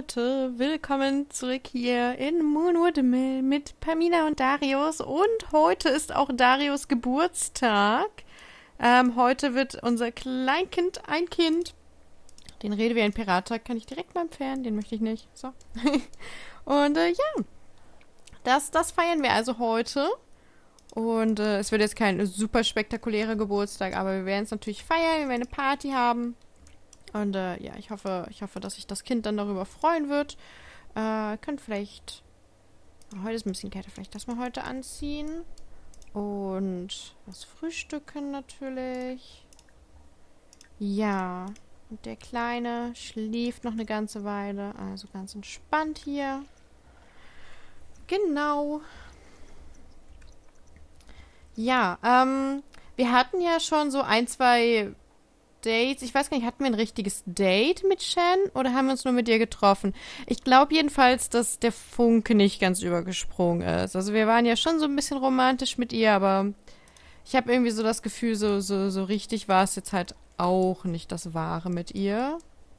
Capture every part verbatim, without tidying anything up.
Leute, willkommen zurück hier in Moonwood Mill mit Pamina und Darius. Und heute ist auch Darius Geburtstag. Ähm, heute wird unser Kleinkind ein Kind. Den Rede wie ein Pirater kann ich direkt mal entfernen, den möchte ich nicht. So. Und äh, ja, das, das feiern wir also heute. Und äh, es wird jetzt kein super spektakulärer Geburtstag, aber wir werden es natürlich feiern, wir werden eine Party haben. Und äh, ja, ich hoffe, ich hoffe, dass sich das Kind dann darüber freuen wird. Äh, könnt vielleicht... Heute ist ein bisschen kälter, vielleicht das mal heute anziehen. Und was frühstücken natürlich. Ja, und der Kleine schläft noch eine ganze Weile. Also ganz entspannt hier. Genau. Ja, ähm, wir hatten ja schon so ein, zwei Dates. Ich weiß gar nicht, hatten wir ein richtiges Date mit Shen oder haben wir uns nur mit ihr getroffen? Ich glaube jedenfalls, dass der Funke nicht ganz übergesprungen ist. Also wir waren ja schon so ein bisschen romantisch mit ihr, aber ich habe irgendwie so das Gefühl, so, so, so richtig war es jetzt halt auch nicht das Wahre mit ihr.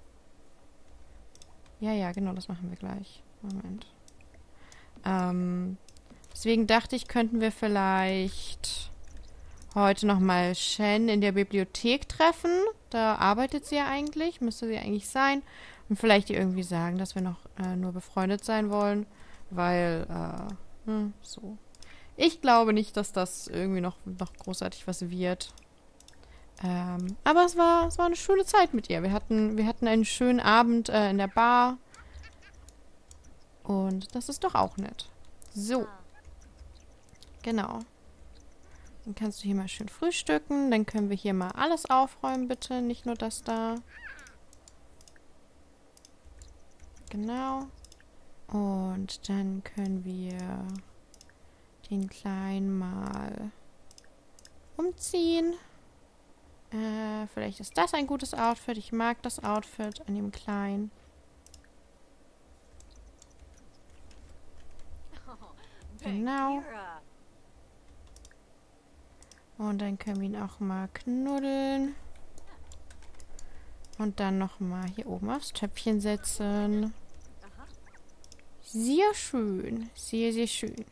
Ja, ja, genau, das machen wir gleich. Moment. Ähm, deswegen dachte ich, könnten wir vielleicht heute nochmal Shen in der Bibliothek treffen. Da arbeitet sie ja eigentlich, müsste sie eigentlich sein. Und vielleicht ihr irgendwie sagen, dass wir noch äh, nur befreundet sein wollen. Weil, äh, hm, so. Ich glaube nicht, dass das irgendwie noch, noch großartig was wird. Ähm, aber es war, es war eine schöne Zeit mit ihr. Wir hatten, wir hatten einen schönen Abend äh, in der Bar. Und das ist doch auch nett. So. Genau. Dann kannst du hier mal schön frühstücken. Dann können wir hier mal alles aufräumen, bitte. Nicht nur das da. Genau. Und dann können wir den Kleinen mal umziehen. Äh, vielleicht ist das ein gutes Outfit. Ich mag das Outfit an dem Kleinen. Genau. Und dann können wir ihn auch mal knuddeln. Und dann nochmal hier oben aufs Töpfchen setzen. Sehr schön. Sehr, sehr schön.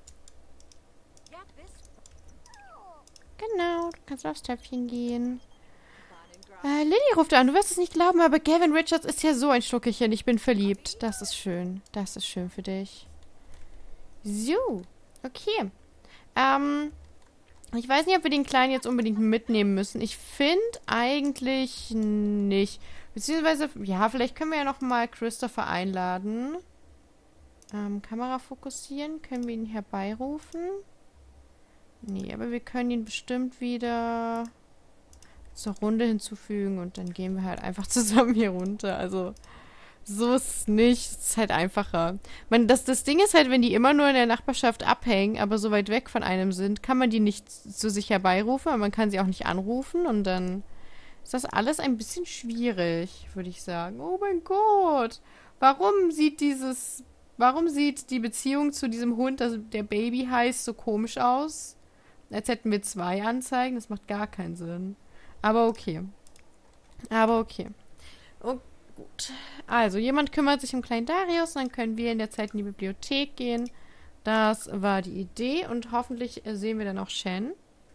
Genau, du kannst aufs Töpfchen gehen. Äh, Lilly ruft an. Du wirst es nicht glauben, aber Gavin Richards ist ja so ein Schnuckelchen. Ich bin verliebt. Das ist schön. Das ist schön für dich. So. Okay. Ähm... Ich weiß nicht, ob wir den Kleinen jetzt unbedingt mitnehmen müssen. Ich finde eigentlich nicht. Beziehungsweise, ja, vielleicht können wir ja noch mal Christopher einladen. Ähm, Kamera fokussieren. Können wir ihn herbeirufen? Nee, aber wir können ihn bestimmt wieder zur Runde hinzufügen und dann gehen wir halt einfach zusammen hier runter. Also, so ist es nicht. Es ist halt einfacher. Man, das, das Ding ist halt, wenn die immer nur in der Nachbarschaft abhängen, aber so weit weg von einem sind, kann man die nicht zu sich herbeirufen, aber man kann sie auch nicht anrufen und dann ist das alles ein bisschen schwierig, würde ich sagen. Oh mein Gott! Warum sieht dieses, warum sieht die Beziehung zu diesem Hund, das, der Baby heißt, so komisch aus? Als hätten wir zwei Anzeigen. Das macht gar keinen Sinn. Aber okay. Aber okay. Okay. Gut. Also, jemand kümmert sich um kleinen Darius, dann können wir in der Zeit in die Bibliothek gehen. Das war die Idee und hoffentlich sehen wir dann auch Shen.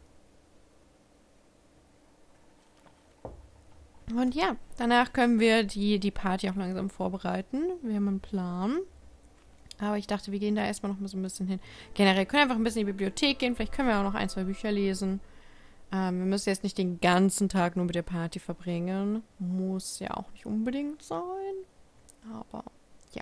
Und ja, danach können wir die, die Party auch langsam vorbereiten. Wir haben einen Plan. Aber ich dachte, wir gehen da erstmal noch mal so ein bisschen hin. Generell können wir einfach ein bisschen in die Bibliothek gehen. Vielleicht können wir auch noch ein, zwei Bücher lesen. Ähm, wir müssen jetzt nicht den ganzen Tag nur mit der Party verbringen. Muss ja auch nicht unbedingt sein. Aber, ja.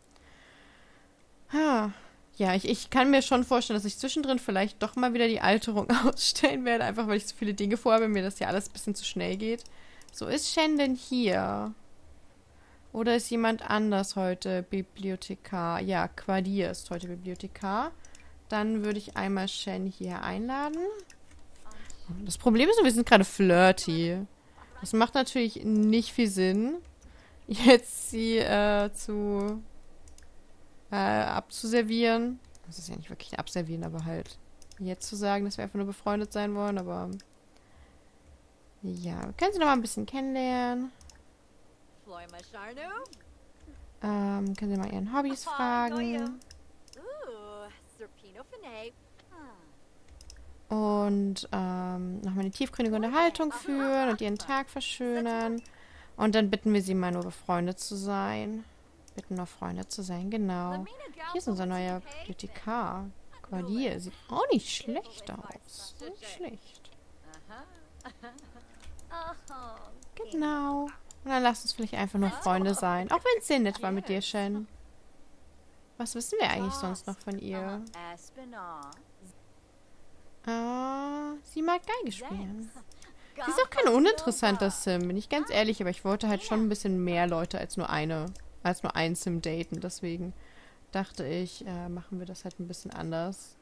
Ha. Ja, ich, ich kann mir schon vorstellen, dass ich zwischendrin vielleicht doch mal wieder die Alterung ausstellen werde. Einfach, weil ich so viele Dinge vorhabe, mir das ja alles ein bisschen zu schnell geht. So, ist Shen denn hier? Oder ist jemand anders heute Bibliothekar? Ja, Quadir ist heute Bibliothekar. Dann würde ich einmal Shen hier einladen. Das Problem ist, wir sind gerade flirty. Das macht natürlich nicht viel Sinn, jetzt sie äh, zu äh, abzuservieren. Das ist ja nicht wirklich abservieren, aber halt jetzt zu sagen, dass wir einfach nur befreundet sein wollen, aber ja, wir können sie noch mal ein bisschen kennenlernen. Ähm, können Sie mal Ihren Hobbys fragen. Und ähm, nochmal eine tiefgründige Unterhaltung führen und Ihren Tag verschönern. Und dann bitten wir Sie mal nur befreundet zu sein. Bitten nur Freunde zu sein, genau. Hier ist unser neuer Bibliothekar. Qualier sieht auch nicht schlecht aus. Nicht schlecht. Genau. Und dann lasst uns vielleicht einfach nur Freunde sein. Auch wenn es sehr nett war mit dir, Shen. Was wissen wir eigentlich sonst noch von ihr? Ah, sie mag Geige spielen. Sie ist auch kein uninteressanter Sim, bin ich ganz ehrlich, aber ich wollte halt schon ein bisschen mehr Leute als nur eine, als nur ein Sim daten. Deswegen dachte ich, äh, machen wir das halt ein bisschen anders.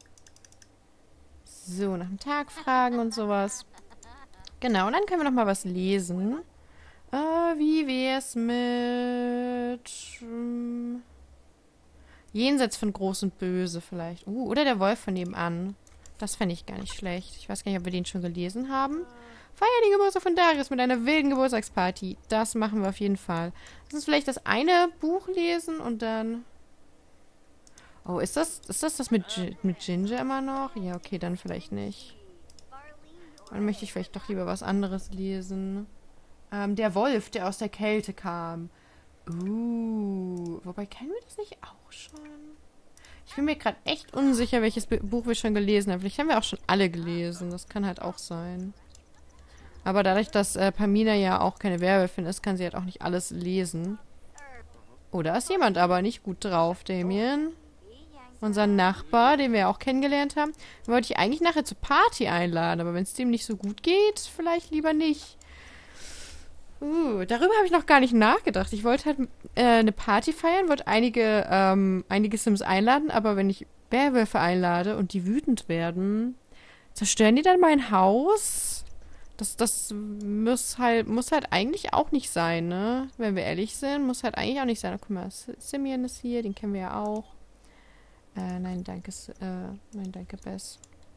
So, nach dem Tag fragen und sowas. Genau, und dann können wir noch mal was lesen. Äh, wie wär's mit ähm, Jenseits von Groß und Böse vielleicht. Uh, oder der Wolf von nebenan. Das fände ich gar nicht schlecht. Ich weiß gar nicht, ob wir den schon gelesen haben. Feier den Geburtstag von Darius mit einer wilden Geburtstagsparty. Das machen wir auf jeden Fall. Lass uns vielleicht das eine Buch lesen und dann... Oh, ist das ist das, das mit, G mit Ginger immer noch? Ja, okay, dann vielleicht nicht. Dann möchte ich vielleicht doch lieber was anderes lesen. Ähm, der Wolf, der aus der Kälte kam. Uh, wobei, kennen wir das nicht auch schon? Ich bin mir gerade echt unsicher, welches Buch wir schon gelesen haben. Vielleicht haben wir auch schon alle gelesen. Das kann halt auch sein. Aber dadurch, dass äh, Pamina ja auch keine Werwölfin ist, kann sie halt auch nicht alles lesen. Oh, da ist jemand aber nicht gut drauf, Damien. Unser Nachbar, den wir ja auch kennengelernt haben. Den wollte ich eigentlich nachher zur Party einladen. Aber wenn es dem nicht so gut geht, vielleicht lieber nicht. Uh, darüber habe ich noch gar nicht nachgedacht. Ich wollte halt äh, eine Party feiern, wollte einige, ähm, einige Sims einladen, aber wenn ich Werwölfe einlade und die wütend werden, zerstören die dann mein Haus? Das, das muss halt, muss halt eigentlich auch nicht sein, ne? Wenn wir ehrlich sind, muss halt eigentlich auch nicht sein. Oh, guck mal, Simeon ist hier, den kennen wir ja auch. Äh, nein, danke, äh, nein, danke, Bess.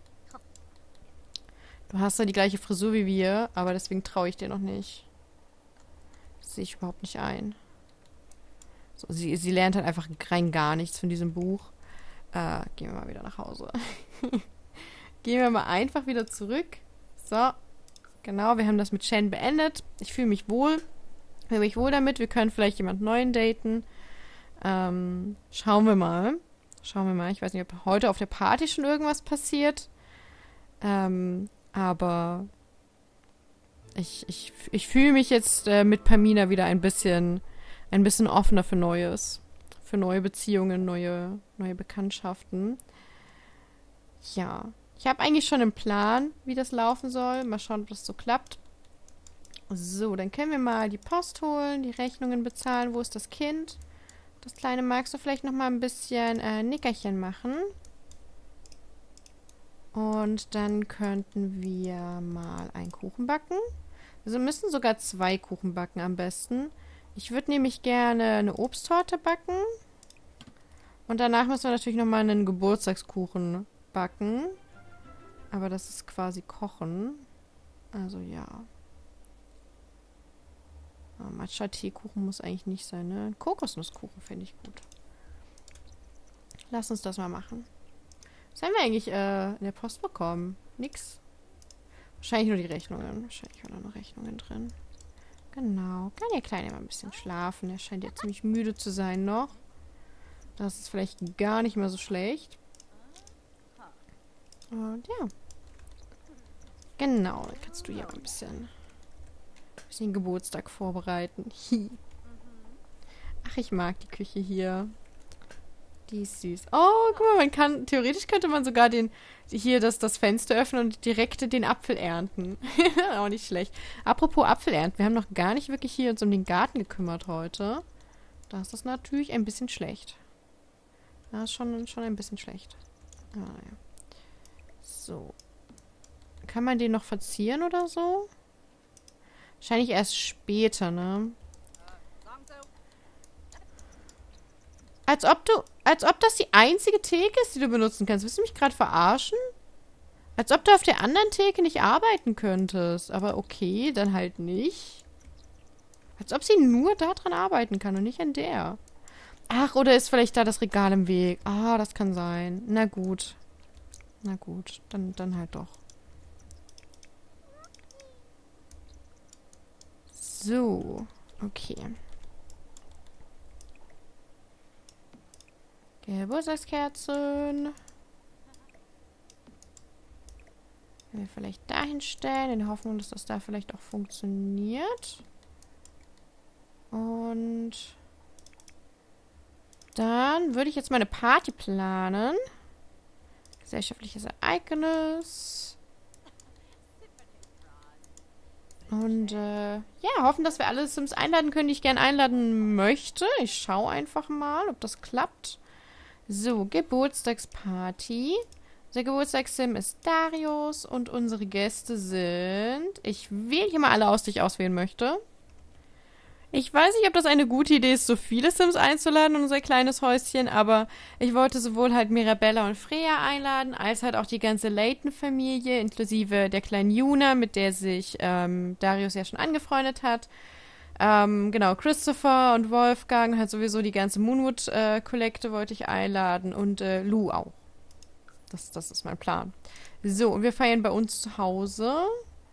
Du hast ja die gleiche Frisur wie wir, aber deswegen traue ich dir noch nicht. Das sehe ich überhaupt nicht ein. So, sie, sie lernt halt einfach rein gar nichts von diesem Buch. Äh, gehen wir mal wieder nach Hause. Gehen wir mal einfach wieder zurück. So. Genau, wir haben das mit Shen beendet. Ich fühle mich wohl. Ich fühle mich wohl damit. Wir können vielleicht jemand Neuen daten. Ähm, schauen wir mal. Schauen wir mal. Ich weiß nicht, ob heute auf der Party schon irgendwas passiert. Ähm, aber ich, ich, ich fühle mich jetzt äh, mit Pamina wieder ein bisschen, ein bisschen offener für Neues. Für neue Beziehungen, neue, neue Bekanntschaften. Ja. Ich habe eigentlich schon einen Plan, wie das laufen soll. Mal schauen, ob das so klappt. So, dann können wir mal die Post holen, die Rechnungen bezahlen. Wo ist das Kind? Das Kleine, magst du vielleicht noch mal ein bisschen äh, Nickerchen machen? Und dann könnten wir mal einen Kuchen backen. Wir müssen sogar zwei Kuchen backen am besten. Ich würde nämlich gerne eine Obsttorte backen. Und danach müssen wir natürlich noch mal einen Geburtstagskuchen backen. Aber das ist quasi kochen. Also ja. Oh, Matcha-Teekuchen muss eigentlich nicht sein, ne? Kokosnusskuchen fände ich gut. Lass uns das mal machen. Was haben wir eigentlich äh, in der Post bekommen? Nix. Wahrscheinlich nur die Rechnungen. Wahrscheinlich waren da noch Rechnungen drin. Genau. Kann der Kleine mal ein bisschen schlafen. Er scheint ja ziemlich müde zu sein noch. Das ist vielleicht gar nicht mehr so schlecht. Und ja. Genau, dann kannst du hier mal ein bisschen, ein bisschen Geburtstag vorbereiten. Ach, ich mag die Küche hier. Die ist süß. Oh, guck mal, man kann, theoretisch könnte man sogar den, hier das, das Fenster öffnen und direkt den Apfel ernten. Auch nicht schlecht. Apropos Apfel ernten, wir haben noch gar nicht wirklich hier uns um den Garten gekümmert heute. Das ist natürlich ein bisschen schlecht. Das ist schon, schon ein bisschen schlecht. Ah, ja. So. Kann man den noch verzieren oder so? Wahrscheinlich erst später, ne? Als ob du, als ob das die einzige Theke ist, die du benutzen kannst. Willst du mich gerade verarschen? Als ob du auf der anderen Theke nicht arbeiten könntest. Aber okay, dann halt nicht. Als ob sie nur daran arbeiten kann und nicht an der. Ach, oder ist vielleicht da das Regal im Weg? Ah, das kann sein. Na gut. Na gut, dann, dann halt doch. So, okay. Geburtstagskerzen. Wir vielleicht dahin stellen, in der Hoffnung, dass das da vielleicht auch funktioniert. Und dann würde ich jetzt mal eine Party planen. Gesellschaftliches Ereignis. Und äh, ja, hoffen, dass wir alle Sims einladen können, die ich gerne einladen möchte. Ich schaue einfach mal, ob das klappt. So, Geburtstagsparty. Unser Geburtstagssim ist Darius und unsere Gäste sind... Ich wähle hier mal alle aus, die ich auswählen möchte. Ich weiß nicht, ob das eine gute Idee ist, so viele Sims einzuladen in unser kleines Häuschen, aber ich wollte sowohl halt Mirabella und Freya einladen, als halt auch die ganze Layton-Familie, inklusive der kleinen Juna, mit der sich ähm, Darius ja schon angefreundet hat. Ähm, genau, Christopher und Wolfgang, halt sowieso die ganze Moonwood-Kollekte äh, wollte ich einladen und äh, Lou auch. Das, das ist mein Plan. So, und wir feiern bei uns zu Hause.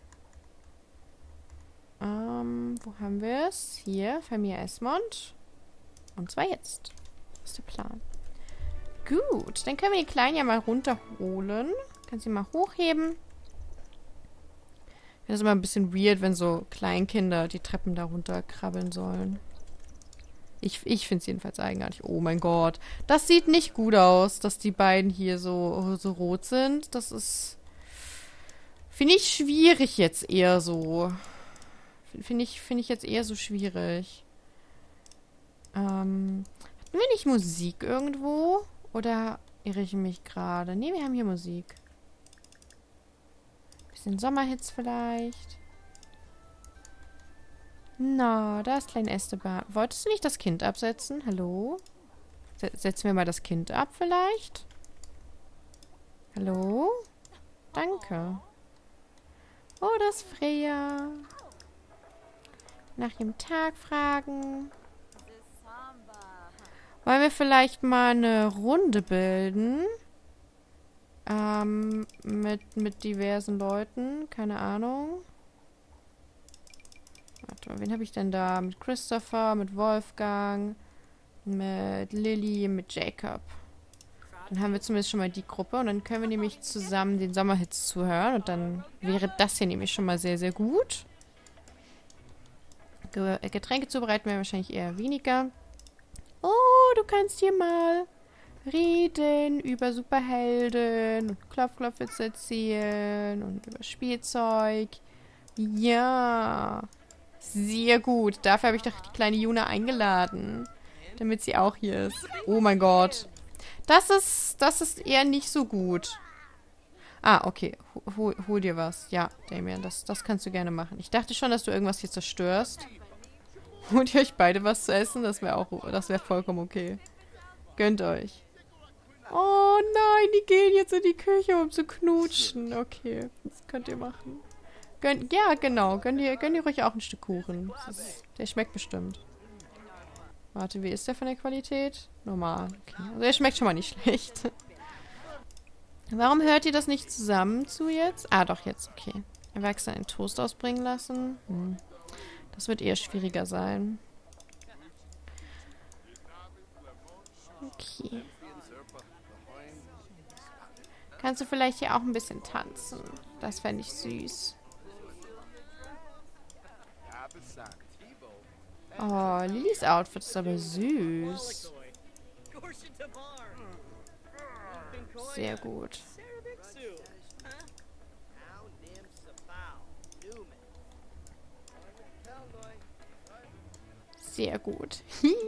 Ähm, wo haben wir es? Hier, Familie Esmond. Und zwar jetzt. Das ist der Plan. Gut, dann können wir die Kleinen ja mal runterholen. Kannst sie mal hochheben. Ich finde es immer ein bisschen weird, wenn so Kleinkinder die Treppen da runterkrabbeln sollen. Ich, ich finde es jedenfalls eigenartig. Oh mein Gott. Das sieht nicht gut aus, dass die beiden hier so, so rot sind. Das ist... Finde ich schwierig jetzt eher so. Finde ich, find ich jetzt eher so schwierig. Ähm, hatten wir nicht Musik irgendwo? Oder irre ich mich gerade? Ne, wir haben hier Musik. Bisschen Sommerhits vielleicht. Na, da ist Klein Esteban. Wolltest du nicht das Kind absetzen? Hallo? Setzen wir mal das Kind ab vielleicht? Hallo? Danke. Oh, das ist Freya. Nach dem Tag fragen. Wollen wir vielleicht mal eine Runde bilden? Ähm, mit, mit diversen Leuten. Keine Ahnung. Warte mal, wen habe ich denn da? Mit Christopher, mit Wolfgang, mit Lilly, mit Jacob. Dann haben wir zumindest schon mal die Gruppe. Und dann können wir nämlich zusammen den Sommerhits zuhören. Und dann wäre das hier nämlich schon mal sehr, sehr gut. Getränke zubereiten wir wahrscheinlich eher weniger. Oh, du kannst hier mal reden über Superhelden und Klopf-Klopf-Witze erzählen und über Spielzeug. Ja, sehr gut. Dafür habe ich doch die kleine Juna eingeladen, damit sie auch hier ist. Oh mein Gott. Das ist, das ist eher nicht so gut. Ah, okay. Hol, hol dir was. Ja, Damien, das, das kannst du gerne machen. Ich dachte schon, dass du irgendwas hier zerstörst. Holt ihr euch beide was zu essen? Das wäre auch, das wäre vollkommen okay. Gönnt euch. Oh nein, die gehen jetzt in die Küche, um zu knutschen. Okay, das könnt ihr machen. Gönnt, ja, genau. Gönnt ihr, gönnt ihr euch auch ein Stück Kuchen. Das ist, der schmeckt bestimmt. Warte, wie ist der von der Qualität? Normal. Okay. Also der schmeckt schon mal nicht schlecht. Warum hört ihr das nicht zusammen zu jetzt? Ah, doch, jetzt. Okay. Erwachsene einen Toast ausbringen lassen. Hm. Das wird eher schwieriger sein. Okay. Kannst du vielleicht hier auch ein bisschen tanzen? Das fände ich süß. Oh, Lillys Outfit ist aber süß. Sehr gut. Sehr gut.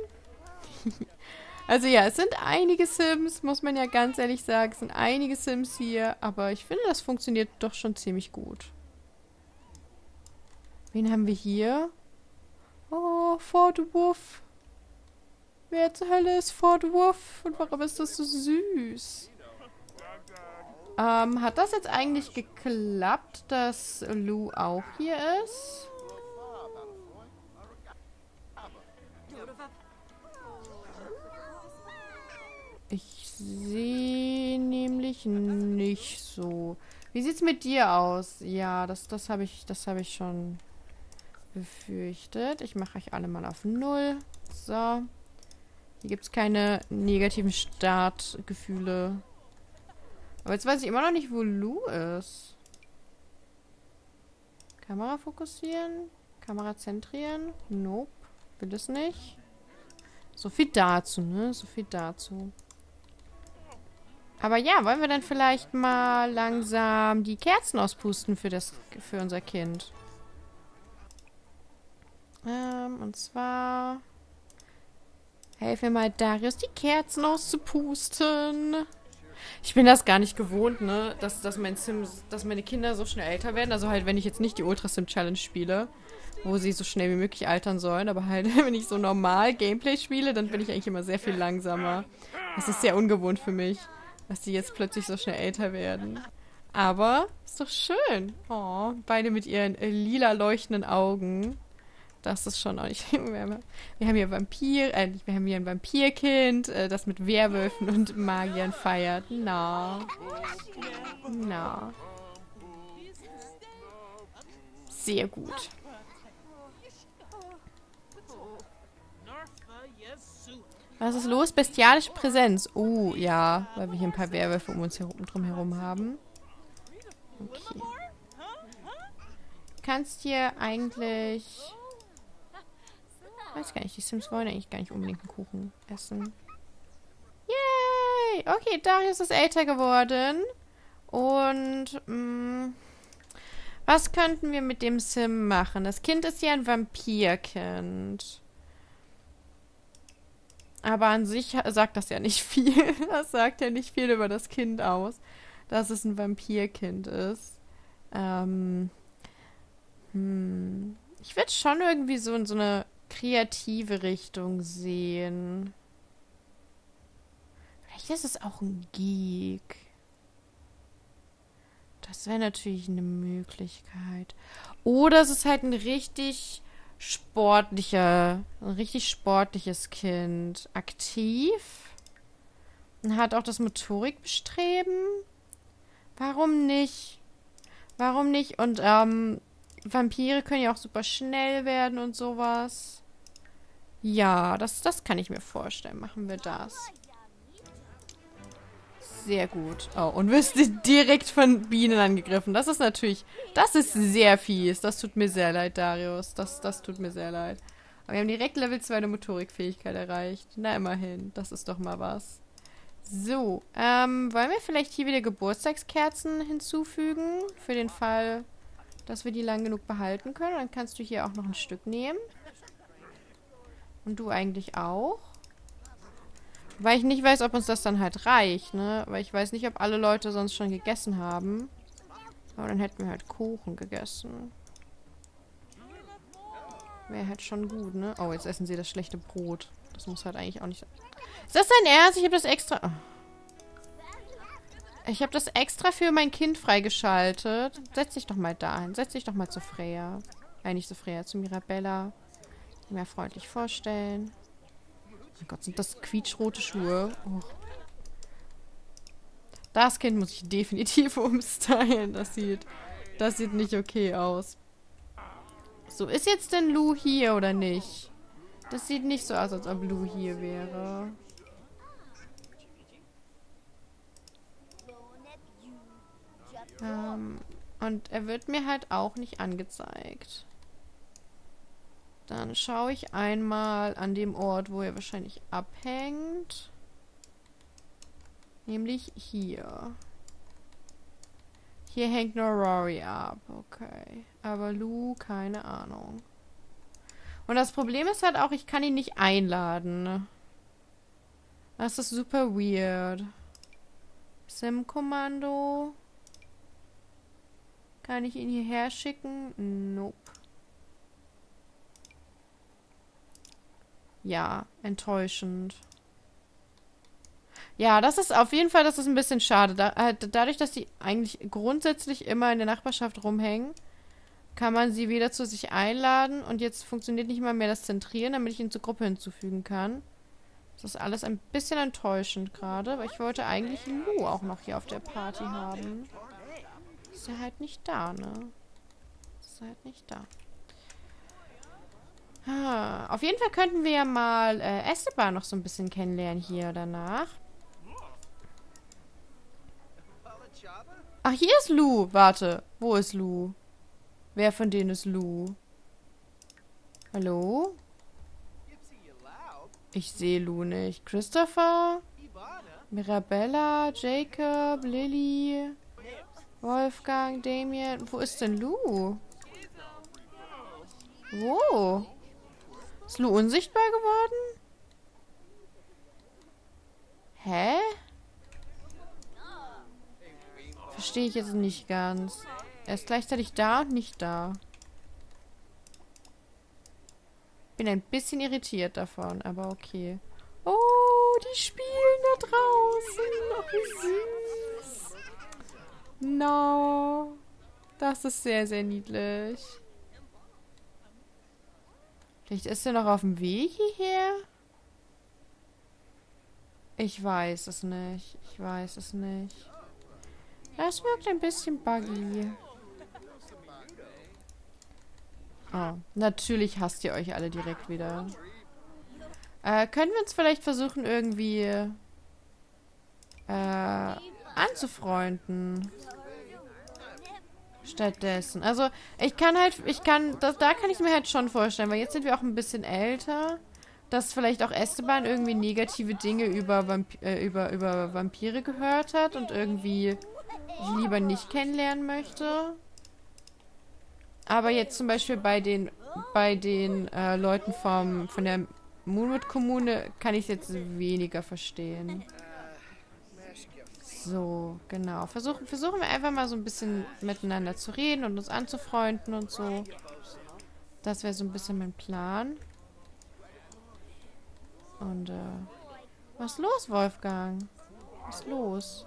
Also ja, es sind einige Sims, muss man ja ganz ehrlich sagen. Es sind einige Sims hier, aber ich finde, das funktioniert doch schon ziemlich gut. Wen haben wir hier? Oh, Fort Wolf. Wer zur Hölle ist Fort Wolf? Und warum ist das so süß? Ähm, hat das jetzt eigentlich geklappt, dass Lou auch hier ist? Ich sehe nämlich nicht so. Wie sieht's mit dir aus? Ja, das, das habe ich, das habe ich schon befürchtet. Ich mache euch alle mal auf null. So. Hier gibt es keine negativen Startgefühle. Aber jetzt weiß ich immer noch nicht, wo Lou ist. Kamera fokussieren? Kamera zentrieren? Nope. Will es nicht. So viel dazu, ne? So viel dazu. Aber ja, wollen wir dann vielleicht mal langsam die Kerzen auspusten für das, für unser Kind? Ähm, und zwar... Helf mir mal, Darius, die Kerzen auszupusten. Ich bin das gar nicht gewohnt, ne? Dass, dass, mein Sims, dass meine Kinder so schnell älter werden. Also halt, wenn ich jetzt nicht die Ultra Sim Challenge spiele, wo sie so schnell wie möglich altern sollen. Aber halt, wenn ich so normal Gameplay spiele, dann bin ich eigentlich immer sehr viel langsamer. Das ist sehr ungewohnt für mich, dass die jetzt plötzlich so schnell älter werden. Aber ist doch schön. Oh, beide mit ihren äh, lila leuchtenden Augen. Das ist schon auch nicht... Wir haben, wir haben hier Vampir... Äh, wir haben hier ein Vampirkind, äh, das mit Werwölfen und Magiern feiert. Na. Na. Sehr gut. Was ist los? Bestialische Präsenz. Oh, ja. Weil wir hier ein paar Werwölfe um uns herum, drum herum haben. Okay. Du kannst hier eigentlich... Ich weiß gar nicht, die Sims wollen eigentlich gar nicht unbedingt einen Kuchen essen. Yay! Okay, Darius ist älter geworden. Und, mh, was könnten wir mit dem Sim machen? Das Kind ist ja ein Vampirkind. Aber an sich sagt das ja nicht viel. Das sagt ja nicht viel über das Kind aus, dass es ein Vampirkind ist. Ähm, hm. Ich würde schon irgendwie so in so eine kreative Richtung sehen. Vielleicht ist es auch ein Geek. Das wäre natürlich eine Möglichkeit. Oder es ist halt ein richtig sportlicher, ein richtig sportliches Kind. Aktiv. Und hat auch das Motorikbestreben. Warum nicht? Warum nicht? Und, ähm, Vampire können ja auch super schnell werden und sowas. Ja, das, das kann ich mir vorstellen. Machen wir das. Sehr gut. Oh, und wirst direkt von Bienen angegriffen. Das ist natürlich... Das ist sehr fies. Das tut mir sehr leid, Darius. Das, das tut mir sehr leid. Aber wir haben direkt Level zwei der Motorikfähigkeit erreicht. Na, immerhin. Das ist doch mal was. So, ähm, wollen wir vielleicht hier wieder Geburtstagskerzen hinzufügen? Für den Fall, dass wir die lang genug behalten können. Dann kannst du hier auch noch ein Stück nehmen. Und du eigentlich auch. Weil ich nicht weiß, ob uns das dann halt reicht, ne? Weil ich weiß nicht, ob alle Leute sonst schon gegessen haben. Aber dann hätten wir halt Kuchen gegessen. Wäre halt schon gut, ne? Oh, jetzt essen sie das schlechte Brot. Das muss halt eigentlich auch nicht sein. Ist das dein Ernst? Ich habe das extra... Oh. Ich habe das extra für mein Kind freigeschaltet. Setz dich doch mal dahin. Setz dich doch mal zu Freya. Nein, nicht zu Freya, zu Mirabella. Mehr freundlich vorstellen. Mein Gott, sind das quietschrote Schuhe. Oh. Das Kind muss ich definitiv umstylen. Das sieht, das sieht nicht okay aus. So, ist jetzt denn Lou hier oder nicht? Das sieht nicht so aus, als ob Lou hier wäre. Ähm, und er wird mir halt auch nicht angezeigt. Dann schaue ich einmal an dem Ort, wo er wahrscheinlich abhängt. Nämlich hier. Hier hängt nur Rory ab. Okay. Aber Lou, keine Ahnung. Und das Problem ist halt auch, ich kann ihn nicht einladen. Das ist super weird. Sim-Kommando. Kann ich ihn hierher schicken? Nope. Ja, enttäuschend. Ja, das ist auf jeden Fall, das ist ein bisschen schade. Da, äh, dadurch, dass die eigentlich grundsätzlich immer in der Nachbarschaft rumhängen, kann man sie wieder zu sich einladen und jetzt funktioniert nicht mal mehr das Zentrieren, damit ich ihn zur Gruppe hinzufügen kann. Das ist alles ein bisschen enttäuschend gerade, weil ich wollte eigentlich Lou auch noch hier auf der Party haben. Ist er halt nicht da, ne? Ist er halt nicht da. Ah, auf jeden Fall könnten wir ja mal äh, Esteban noch so ein bisschen kennenlernen hier danach. Ach, hier ist Lou. Warte, wo ist Lou? Wer von denen ist Lou? Hallo? Ich sehe Lou nicht. Christopher? Mirabella? Jacob? Lilly? Wolfgang? Damien? Wo ist denn Lou? Wo? Ist Lou unsichtbar geworden? Hä? Verstehe ich jetzt nicht ganz. Er ist gleichzeitig da und nicht da. Bin ein bisschen irritiert davon, aber okay. Oh, die spielen da draußen. Oh, wie süß. No. Das ist sehr, sehr niedlich. Vielleicht ist er noch auf dem Weg hierher? Ich weiß es nicht. Ich weiß es nicht. Das wirkt ein bisschen buggy. Oh, natürlich hasst ihr euch alle direkt wieder. Äh, können wir uns vielleicht versuchen, irgendwie äh, anzufreunden? Stattdessen. Also, ich kann halt, ich kann, das, da kann ich mir halt schon vorstellen, weil jetzt sind wir auch ein bisschen älter, dass vielleicht auch Esteban irgendwie negative Dinge über, Vamp äh, über, über Vampire gehört hat und irgendwie die lieber nicht kennenlernen möchte. Aber jetzt zum Beispiel bei den bei den äh, Leuten vom von der Moonwood-Kommune kann ich es jetzt weniger verstehen. So, genau. Versuchen, versuchen wir einfach mal so ein bisschen miteinander zu reden und uns anzufreunden und so. Das wäre so ein bisschen mein Plan. Und, äh, was ist los, Wolfgang? Was ist los?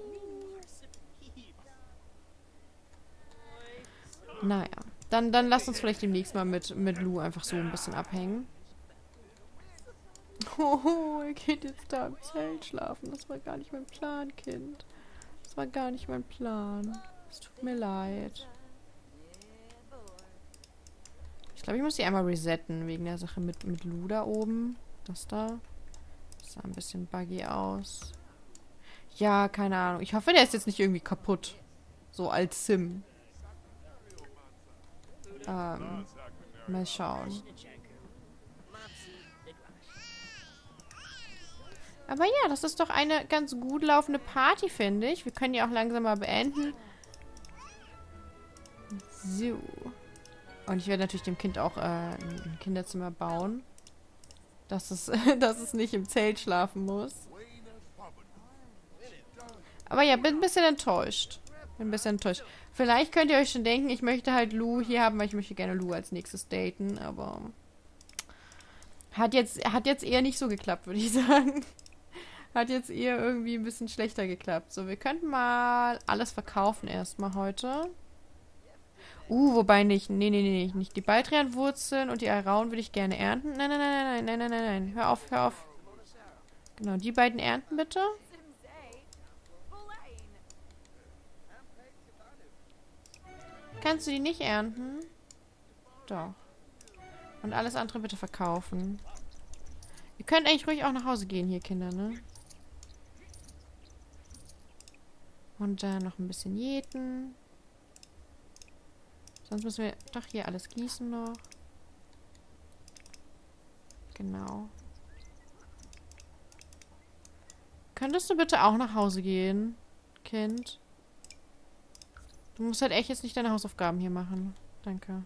Naja, dann, dann lasst uns vielleicht demnächst mal mit, mit Lou einfach so ein bisschen abhängen. Oh, er geht jetzt da im Zelt schlafen. Das war gar nicht mein Plan, Kind. Das war gar nicht mein Plan. Es tut mir leid. Ich glaube, ich muss die einmal resetten, wegen der Sache mit, mit Lou da oben. Das da. Das sah ein bisschen buggy aus. Ja, keine Ahnung. Ich hoffe, der ist jetzt nicht irgendwie kaputt. So als Sim. Ähm, mal schauen. Aber ja, das ist doch eine ganz gut laufende Party, finde ich. Wir können die auch langsam mal beenden. So. Und ich werde natürlich dem Kind auch äh, ein Kinderzimmer bauen. Dass es, dass es nicht im Zelt schlafen muss. Aber ja, bin ein bisschen enttäuscht. Bin ein bisschen enttäuscht. Vielleicht könnt ihr euch schon denken, ich möchte halt Lou hier haben, weil ich möchte gerne Lou als nächstes daten, aber hat jetzt, hat jetzt eher nicht so geklappt, würde ich sagen. Hat jetzt eher irgendwie ein bisschen schlechter geklappt. So, wir könnten mal alles verkaufen erstmal heute. Uh, wobei nicht. Nee, nee, nee, nicht. Die Baldrianwurzeln und die Arauen würde ich gerne ernten. Nein, nein, nein, nein, nein, nein, nein, nein. Hör auf, hör auf. Genau, die beiden ernten bitte. Kannst du die nicht ernten? Doch. Und alles andere bitte verkaufen. Ihr könnt eigentlich ruhig auch nach Hause gehen hier, Kinder, ne? Und dann noch ein bisschen jäten. Sonst müssen wir doch hier alles gießen noch. Genau. Könntest du bitte auch nach Hause gehen, Kind? Du musst halt echt jetzt nicht deine Hausaufgaben hier machen. Danke.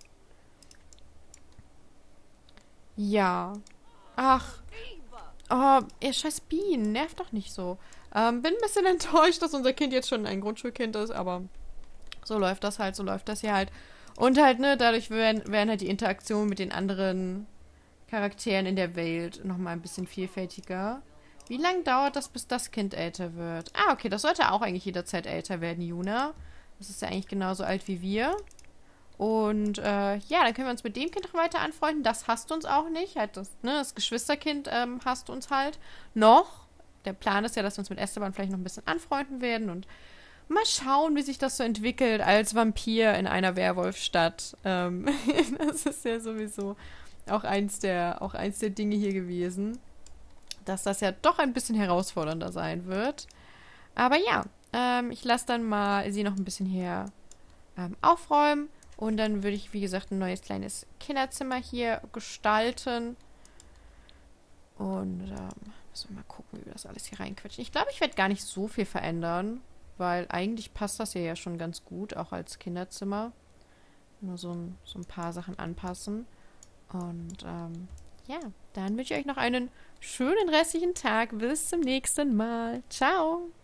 Ja. Ach. Oh, ihr scheiß Bienen. Nervt doch nicht so. Ähm, bin ein bisschen enttäuscht, dass unser Kind jetzt schon ein Grundschulkind ist, aber so läuft das halt, so läuft das hier halt. Und halt, ne, dadurch werden, werden halt die Interaktionen mit den anderen Charakteren in der Welt nochmal ein bisschen vielfältiger. Wie lange dauert das, bis das Kind älter wird? Ah, okay, das sollte auch eigentlich jederzeit älter werden, Juna. Das ist ja eigentlich genauso alt wie wir. Und äh, ja, dann können wir uns mit dem Kind noch weiter anfreunden. Das hasst uns auch nicht. Halt das, ne, das Geschwisterkind ähm, hasst uns halt noch. Der Plan ist ja, dass wir uns mit Esteban vielleicht noch ein bisschen anfreunden werden und mal schauen, wie sich das so entwickelt als Vampir in einer Werwolfstadt. Ähm, das ist ja sowieso auch eins der, auch eins der Dinge hier gewesen, dass das ja doch ein bisschen herausfordernder sein wird. Aber ja, ähm, ich lasse dann mal sie noch ein bisschen hier ähm, aufräumen. Und dann würde ich, wie gesagt, ein neues kleines Kinderzimmer hier gestalten. Und ähm, müssen wir mal gucken, wie wir das alles hier reinquetschen. Ich glaube, ich werde gar nicht so viel verändern, weil eigentlich passt das hier ja schon ganz gut, auch als Kinderzimmer. Nur so ein, so ein paar Sachen anpassen. Und ähm, ja, dann wünsche ich euch noch einen schönen restlichen Tag. Bis zum nächsten Mal. Ciao!